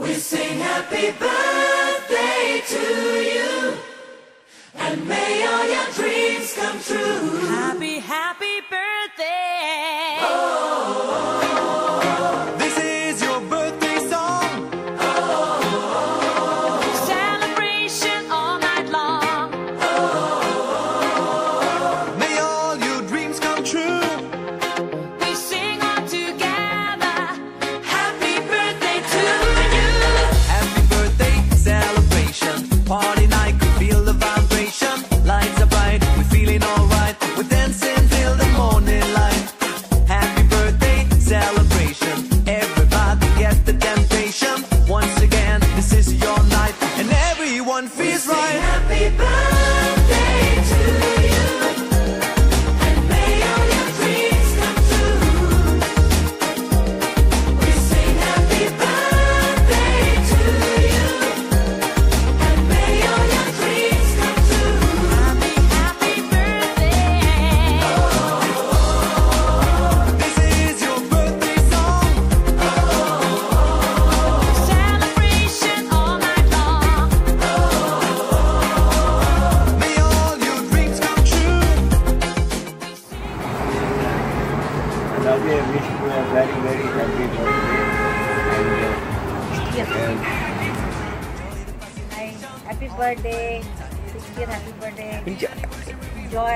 We sing happy birthday to you, and may all your dreams come true. Happy, happy birthday. This is your birthday song. Celebration all night long. May all your dreams come true. We sing all together. Happy birthday to you. Happy birthday celebration. Party night, could feel the vibration. Lights are bright, we're feeling alright. We're dancing till the morning light. Happy birthday celebration. Everybody get the temptation. Once again, this is your night, and everyone feels Sing right. happy birthday to you, and may all your dreams come true. We sing happy birthday to you, and may all your dreams come true. Happy, happy birthday. This is your birthday song. Celebration all night long. May all your dreams come true. Raja, I wish you a very, very happy birthday. Hi, happy birthday, 60th happy birthday. Enjoy.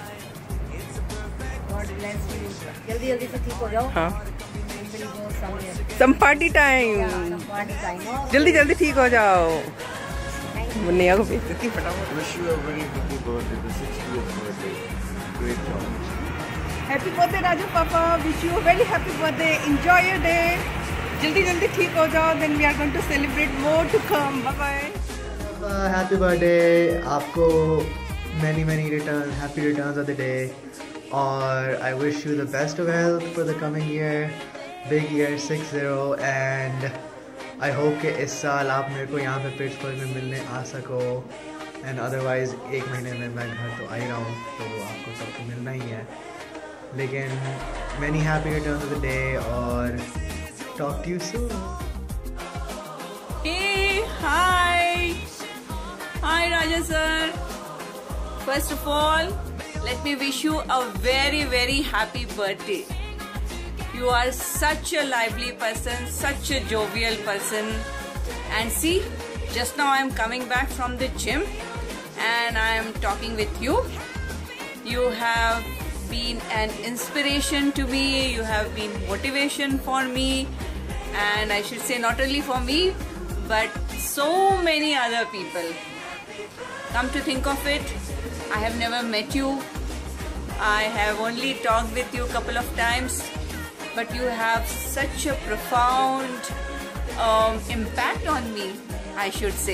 God bless you. जल्दी जल्दी से ठीक हो जाओ. हाँ. Everybody go somewhere. Some party time. Yeah, some party time. No? जल्दी जल्दी ठीक हो जाओ. Thank you. मुन्निया को भेज देती फटाफट. Wish you a very happy birthday, the 60th birthday. Great job. Happy birthday Raju पापा. Wish you a very happy birthday. Enjoy your day. जल्दी जल्दी ठीक हो जाओ. Then we are going to celebrate more to come. Bye bye. Happy birthday आपको many happy returns of the day, और I wish you the best of health for the coming year, big year 60, and I hope कि इस साल आप मेरे को यहाँ पे पिट्सबर्ग में मिलने आ सको, and otherwise एक महीने में मैं घर तो आ ही रहा हूँ, तो आपको सबको मिलना ही है. लेकिन many happy returns of the day, और talk to you soon. Hey, hi. Hi Raja sir. First of all, let me wish you a very, very happy birthday. You are such a lively person, such a jovial person. And see, just now I am coming back from the gym and I am talking with you. You have been an inspiration to me, you have been motivation for me, and I should say not only for me, but so many other people. Come to think of it, I have never met you. I have only talked with you a couple of times, but you have such a profound impact on me, I should say.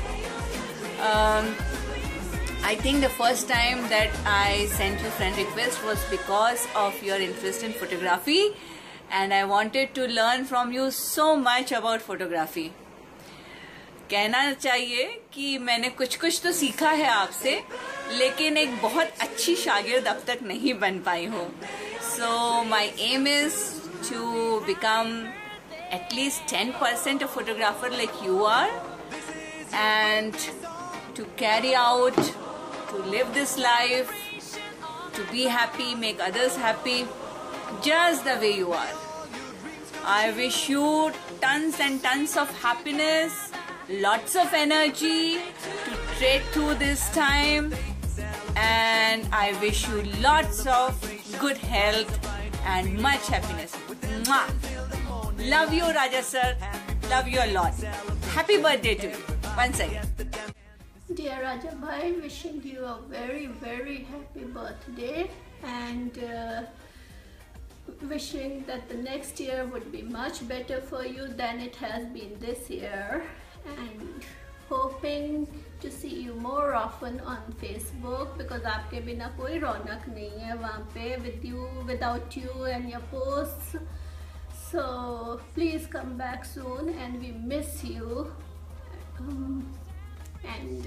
I think the first time that I sent you friend request was because of your interest in photography, and I wanted to learn from you so much about photography. कहना चाहिए कि मैंने कुछ कुछ तो सीखा है आपसे, लेकिन एक बहुत अच्छी शागिर्द अब तक नहीं बन पाई हूँ. So my aim is to become at least 10% a photographer like you are, and to carry out, to live this life, to be happy, make others happy, just the way you are. I wish you tons and tons of happiness, lots of energy to trade through this time, and I wish you lots of good health and much happiness. Mwah! Love you Raja sir, love you a lot. Happy birthday to you once again. Dear Raja Bhai, wishing you a very, very happy birthday, and wishing that the next year would be much better for you than it has been this year, and hoping to see you more often on Facebook, because आपके बिना कोई रौनक नहीं है वहाँ पे, without you and your posts. So please come back soon, and we miss you. And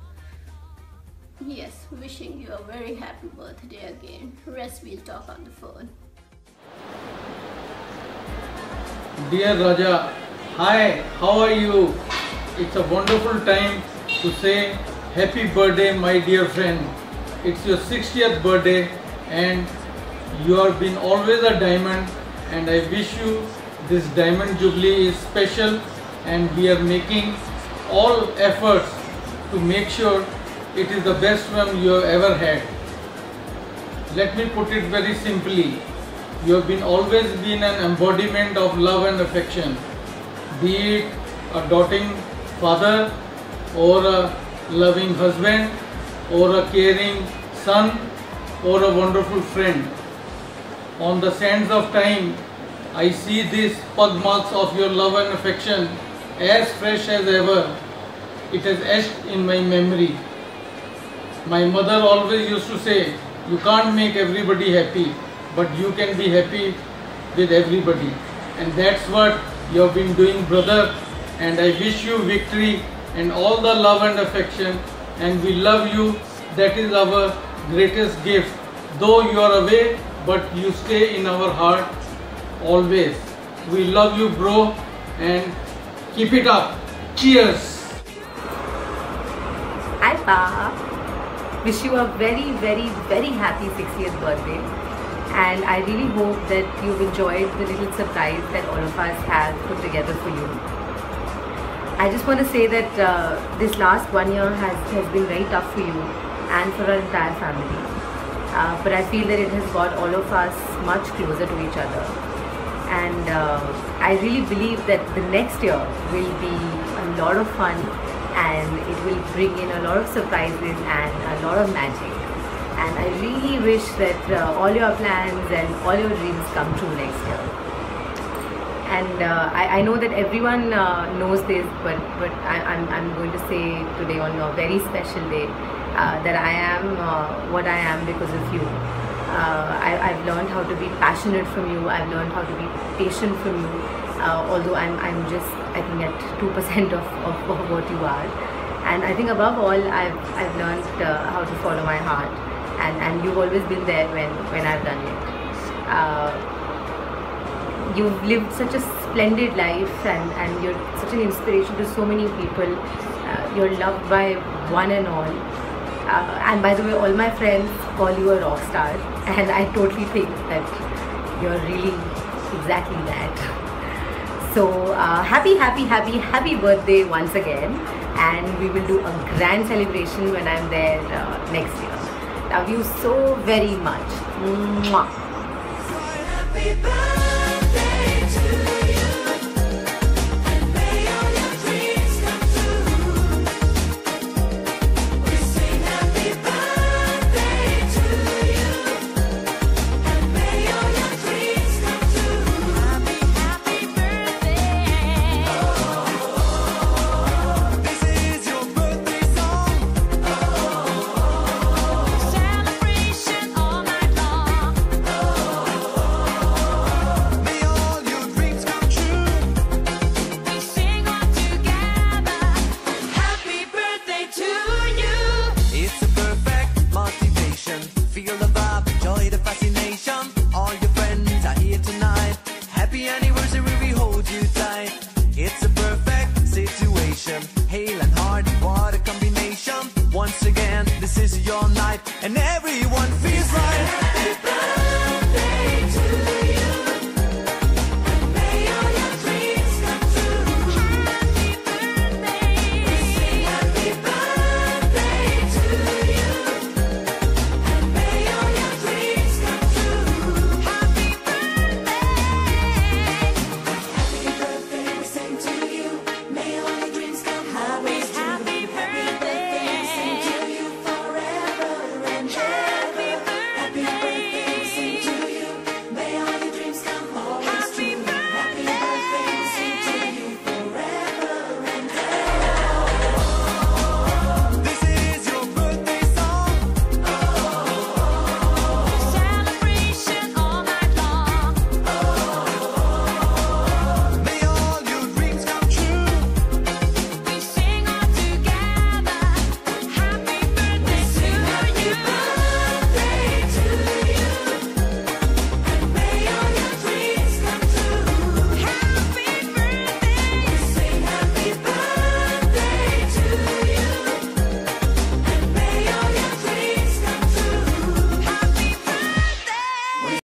yes, wishing you a very happy birthday again. Rest we'll talk on the phone. Dear Raja, Hi, how are you? It's a wonderful time to say happy birthday, my dear friend. It's your 60th birthday and you have been always a diamond, and I wish you this diamond jubilee is special, and we are making all efforts to make sure it is the best one you have ever had. Let me put it very simply. You have always been an embodiment of love and affection, be it a doting father or a loving husband or a caring son or a wonderful friend. On the sands of time, I see these pug marks of your love and affection as fresh as ever. It has etched in my memory. My mother always used to say, you can't make everybody happy, but you can be happy with everybody. And that's what you have been doing, brother. And I wish you victory and all the love and affection. And we love you. That is our greatest gift. Though you are away, but you stay in our heart always. We love you, bro, and keep it up. Cheers. Hi, Pa. Wish you a very, very, very happy 60th birthday. And I really hope that you've enjoyed the little surprise that all of us have put together for you. I just want to say that this last 1 year has been very tough for you and for our entire family. But I feel that it has got all of us much closer to each other. And I really believe that the next year will be a lot of fun, and it will bring in a lot of surprises and a lot of magic. And I really wish that all your plans and all your dreams come true next year. And I know that everyone knows this, but I'm going to say today on your very special day that I am what I am because of you. I've learned how to be passionate from you. I've learned how to be patient from you. Although I'm just, I think, at 2% of what you are. And I think above all, I've learned how to follow my heart. And you've always been there when I've done it. You've lived such a splendid life, and you're such an inspiration to so many people. You're loved by one and all. And by the way, all my friends call you a rock star, and I totally think that you're really exactly that. So happy birthday once again, and we will do a grand celebration when I'm there next year. Love you so very much. Mwah.